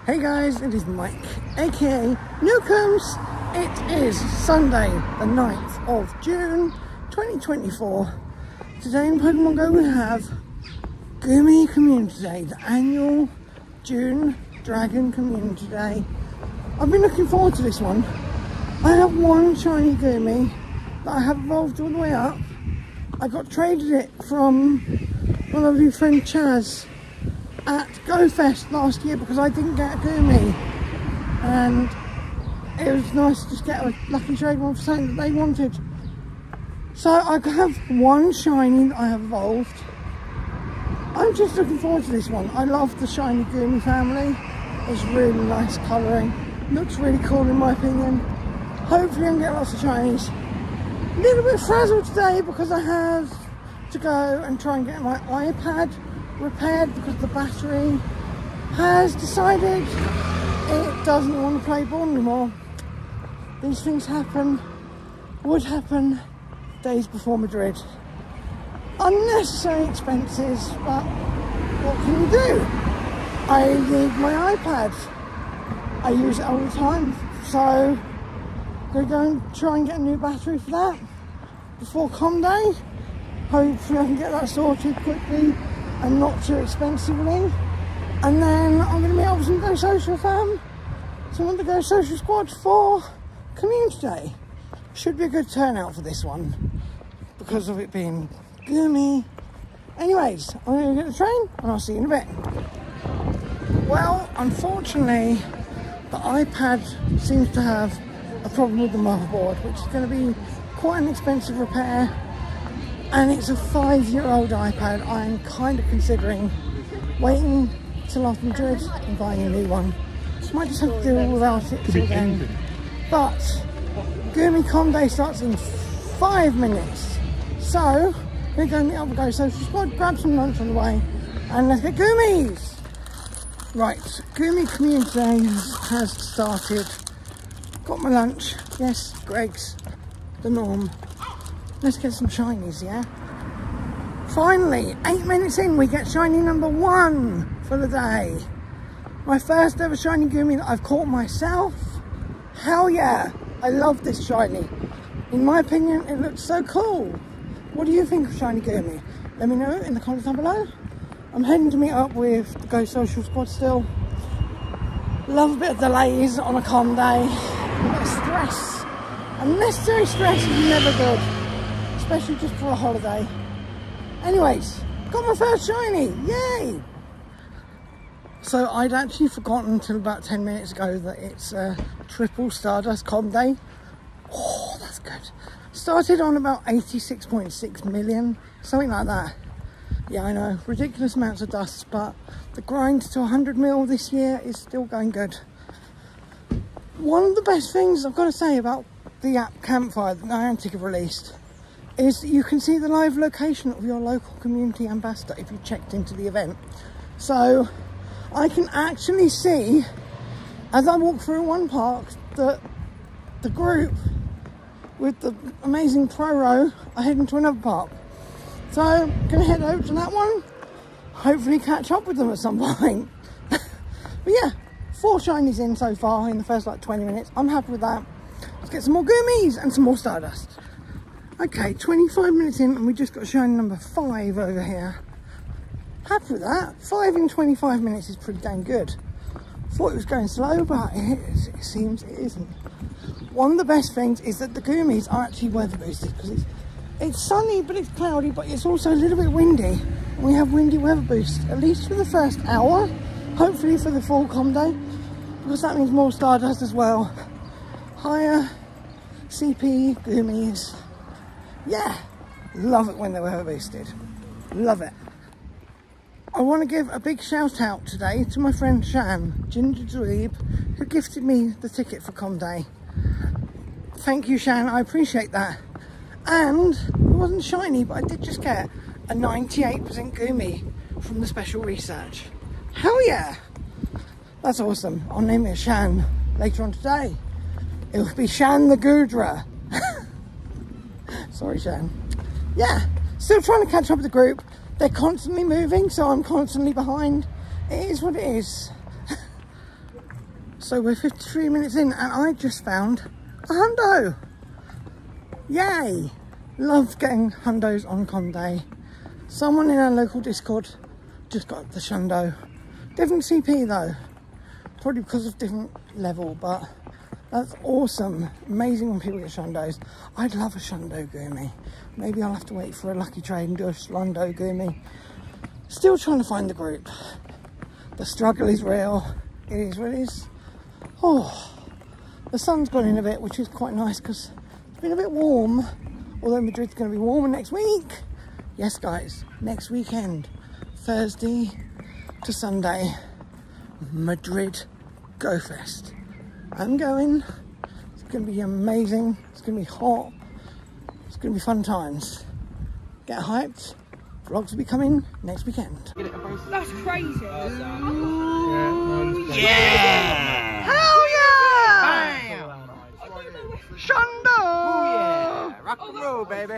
Hey guys, it is Mike, aka Nukemz. It is Sunday, the 9th of June, 2024. Today in Pokemon Go we have Goomy Community Day, the annual June Dragon Community Day. I've been looking forward to this one. I have one shiny Goomy that I have evolved all the way up. I got traded it from my lovely friend Chaz at GoFest last year because I didn't get a Goomy, and it was nice to just get a lucky trade one for something that they wanted. So I have one shiny that I have evolved. I'm just looking forward to this one. I love the shiny Goomy family. It's really nice colouring, looks really cool in my opinion. Hopefully I can get lots of shinies. A little bit frazzled today because I have to go and try and get my iPad repaired because the battery has decided it doesn't want to play ball anymore. These things happen, would happen days before Madrid. Unnecessary expenses, but what can you do? I need my iPad. I use it all the time, so I'm going to go and try and get a new battery for that before Com Day. Hopefully I can get that sorted quickly and not too expensively. And then I'm going to meet up with some Go Social fam, some of the Go Social squad for Community Day. Should be a good turnout for this one because of it being Goomy. Anyways, I'm going to get the train and I'll see you in a bit. Well, unfortunately, the iPad seems to have a problem with the motherboard, which is going to be quite an expensive repair. And it's a 5-year-old iPad. I'm kind of considering waiting till after Madrid and buying a new one. Might just have to do without it till then. But Goomy Com Day starts in 5 minutes. So we're going to meet up with Go Social Squad, grab some lunch on the way, and let's get Goomies! Right, Goomy Community Day has started. Got my lunch. Yes, Greg's, the norm. Let's get some shinies, yeah? Finally, 8 minutes in, we get shiny number 1 for the day. My first ever shiny Goomy that I've caught myself. Hell yeah, I love this shiny. In my opinion, it looks so cool. What do you think of shiny Goomy? Let me know in the comments down below. I'm heading to meet up with the Go Social squad still. Love a bit of delays on a Com Day. A bit of stress. Unnecessary stress is never good, especially just for a holiday. Anyways, got my first shiny, yay! So I'd actually forgotten until about 10 minutes ago that it's a triple Stardust Com Day. Oh, that's good. Started on about 86.6 million, something like that. Yeah, I know, ridiculous amounts of dust, but the grind to 100 mil this year is still going good. One of the best things I've got to say about the app Campfire that Niantic have released is that you can see the live location of your local community ambassador if you checked into the event. So I can actually see, as I walk through one park, that the group with the amazing pro row are heading to another park. So I'm going to head over to that one, hopefully catch up with them at some point. But yeah, 4 shinies in so far in the first like 20 minutes. I'm happy with that. Let's get some more Goomies and some more Stardust. Okay, 25 minutes in and we just got shiny number 5 over here. Happy with that. 5 in 25 minutes is pretty dang good. Thought it was going slow, but it seems it isn't. One of the best things is that the Goomies are actually weather boosted because it's sunny, but it's cloudy, but it's also a little bit windy. And we have windy weather boost, at least for the first hour. Hopefully for the full Com Day, because that means more Stardust as well. Higher CP Goomies. Yeah, love it when they're weather boosted. Love it. I want to give a big shout out today to my friend Shan, Ginger Dweeb, who gifted me the ticket for Com Day. Thank you, Shan, I appreciate that. And it wasn't shiny, but I did just get a 98% Goomy from the special research. Hell yeah! That's awesome. I'll name it Shan later on today. It will be Shan the Gudra. Sorry, Shan. Yeah, still trying to catch up with the group. They're constantly moving, so I'm constantly behind. It is what it is. So we're 53 minutes in and I just found a hundo. Yay! Love getting hundos on con day. Someone in our local Discord just got the Shundo. Different CP though. Probably because of different level, but that's awesome. Amazing when people get Shundos. I'd love a Shundo Goomy. Maybe I'll have to wait for a lucky trade and do a Shundo Goomy. Still trying to find the group. The struggle is real. It is what it is. Oh, the sun's gone in a bit, which is quite nice because it's been a bit warm. Although Madrid's going to be warmer next week. Yes, guys, next weekend, Thursday to Sunday, Madrid Go Fest. I'm going. It's going to be amazing. It's going to be hot. It's going to be fun times. Get hyped. Vlogs will be coming next weekend. That's crazy. Yeah! Hell yeah! Bam! Shundo! Oh yeah! Rock and roll, baby.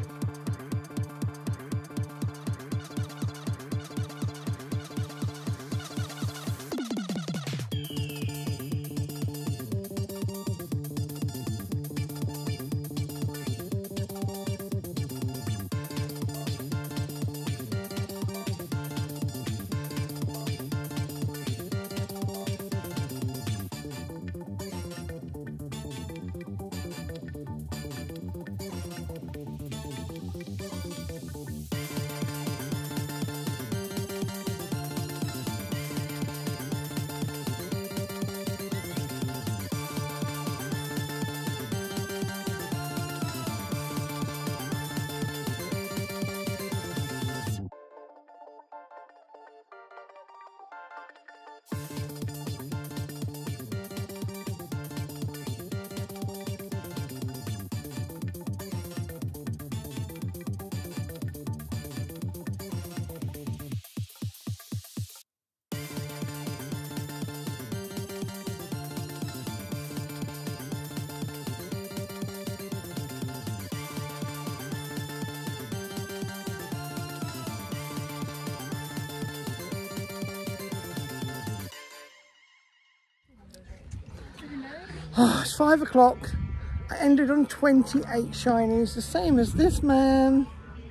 Oh, it's 5 o'clock. I ended on 28 shinies, the same as this man.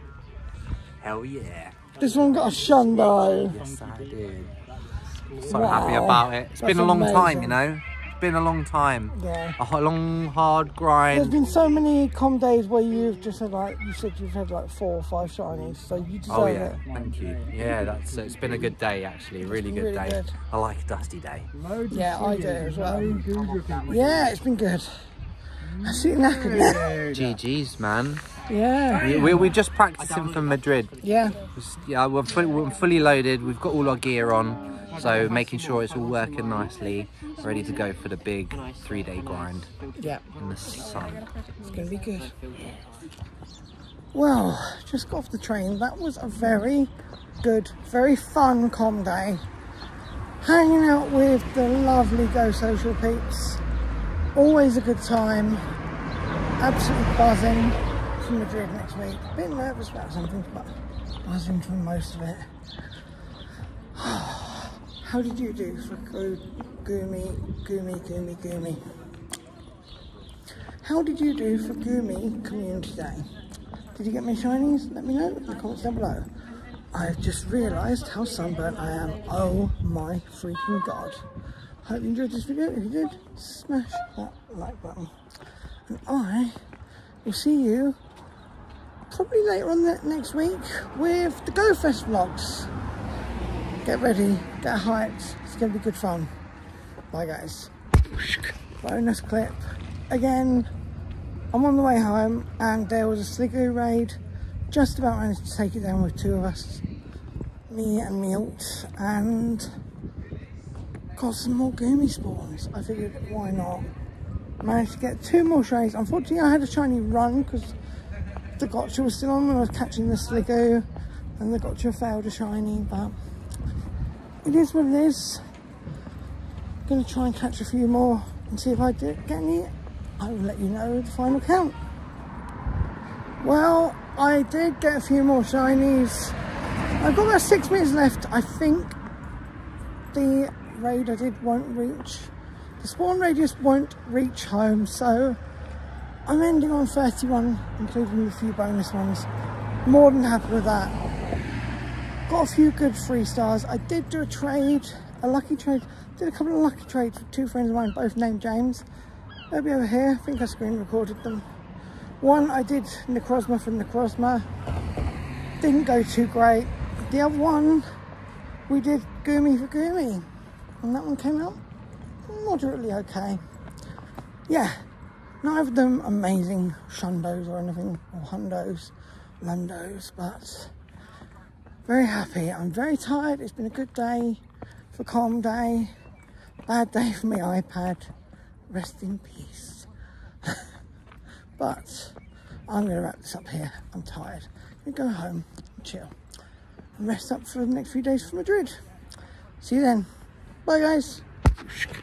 Hell yeah. This one got a Shundo. Yes, I did. So happy about it. It's been a long time, you know. It's been a long time. Yeah. A long, hard grind. There's been so many com days where you've just had like, you said you've had like 4 or 5 shinies, so you deserve it. Thank you. Yeah, that's it's been a good day actually, really good day. Good. I like a dusty day. Yeah, I do as well. Yeah, it's been good. I see knackered. GG's, man. Yeah. We're just practicing for Madrid. Yeah. Yeah, we're fully loaded. We've got all our gear on. So making sure it's all working nicely, ready to go for the big 3-day grind. Yeah. In the sun. It's going to be good. Well, just got off the train. That was a very good, very fun com day. Hanging out with the lovely Go Social peeps. Always a good time. Absolutely buzzing for Madrid next week. A bit nervous about something, but buzzing for most of it. How did you do for Goomy? How did you do for Goomy Community Day? Did you get many shinies? Let me know in the comments down below. I've just realised how sunburnt I am. Oh my freaking god. Hope you enjoyed this video. If you did, smash that like button. And I will see you probably later on next week with the Go Fest vlogs. Get ready, get hyped, it's going to be good fun. Bye guys. Bonus clip. Again, I'm on the way home and there was a Sligo raid. Just about managed to take it down with 2 of us. Me and Milt, and got some more Goomy spawns. I figured, why not? Managed to get 2 more shinies. Unfortunately, I had a shiny run because the gotcha was still on when I was catching the Sligo and the gotcha failed a shiny, but it is what it is. I'm going to try and catch a few more and see if I get any. I will let you know the final count. Well, I did get a few more shinies. I've got about 6 minutes left. I think the raid I did won't reach The spawn radius won't reach home, so I'm ending on 31, including a few bonus ones. More than happy with that. Got a few good 3 stars. I did do a trade, a lucky trade. Did a couple of lucky trades with 2 friends of mine, both named James. They'll be over here. I think I screen recorded them. One I did Necrozma for Necrozma. Didn't go too great. The other one we did Goomy for Goomy, and that one came out moderately okay. Yeah, neither of them amazing Shundos or anything, or Hundos, Lundos, but very happy. I'm very tired. It's been a good day, for calm day, bad day for my iPad. Rest in peace. But I'm going to wrap this up here. I'm tired. I'm going to go home and chill and rest up for the next few days for Madrid. See you then. Bye guys.